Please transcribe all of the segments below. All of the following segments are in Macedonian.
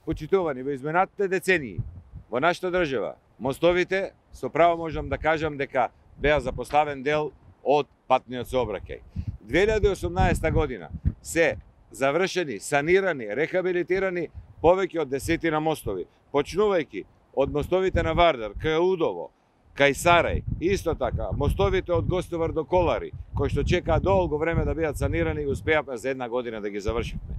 Почитувани, во изминатите децении во нашата држава, мостовите со право можам да кажам дека беа запоставен дел од патниот сообраќај. 2018 година се завршени, санирани, рехабилитирани повеќе од 10 мостови, почнувајќи од мостовите на Вардар, кај Удово, кај Сарај, исто така, мостовите од Гостовар до Колари, кои што чекаат долго време да бидат санирани и успеавме за 1 година да ги завршивме.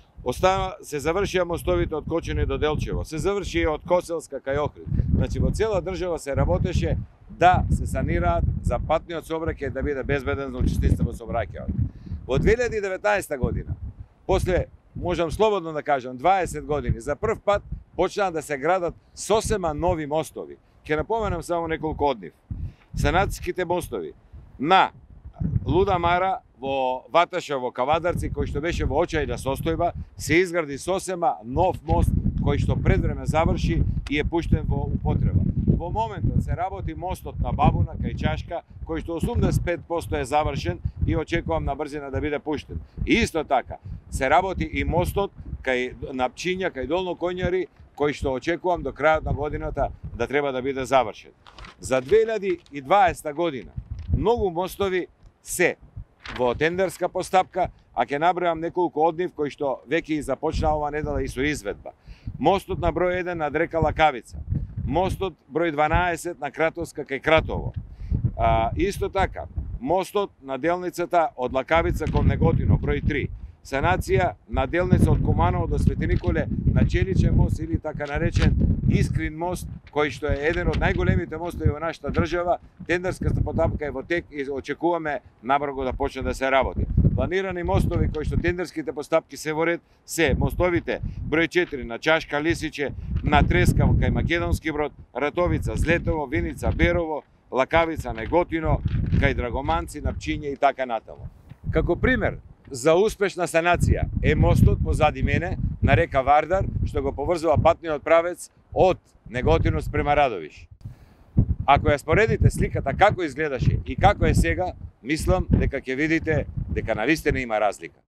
Се завршија мостовите од Кочани до Делчево, се заврши и од Коселска кај Охрид. Значи во цела држава се работеше да се санираат за патниот сообраќај да биде безбеден за учесниците во сообраќајот. Во 2019 година, после, можам слободно да кажам, 20 години, за прв пат почнаа да се градат сосема нови мостови. Ќе напоменам само неколку од нив. Санатските мостови на Луда Мара во Ваташево, Кавадарци, кој што беше во очајна состојба, се изгради сосема нов мост кој што пред време заврши и е пуштен во употреба. Во моментот се работи мостот на Бабуна кај Чашка, кој што 85% е завршен и очекувам на брзина да биде пуштен. И исто така се работи и мостот кај Напчиња, кај Долно Коњари, кој што очекувам до крајот на годината да треба да биде завршен. За 2020 година многу мостови се во тендерска постапка, а ќе набројам неколку од нив кои што веќе и започнаа ова недела и со изведба. Мостот на број 1 над река Лакавица, мостот број 12 на Кратовска кај Кратово. Исто така, мостот на делницата од Лакавица кон Неготино број 3. Санација на делница од Куманово до Свети Николе на Челичен мост или така наречен Искрин мост, кој што е еден од најголемите мостови во нашата држава. Тендерската постапка е во тек и очекуваме набрзо да почне да се работи. Планирани мостови кои што тендерските постапки се во ред се мостовите број 4 на Чашка, Лисиче, на Треска кај Македонски Брод, Ратовица, Злетово, Виница, Берово, Лакавица, Неготино, кај Драгоманци, Напчиње и така натаму. Како пример за успешна санација е мостот позади мене на река Вардар, што го поврзува патниот правец од Неготино спрема Радовиш. Ако ја споредите сликата како изгледаше и како е сега, мислам дека ќе видите дека навистина има разлика.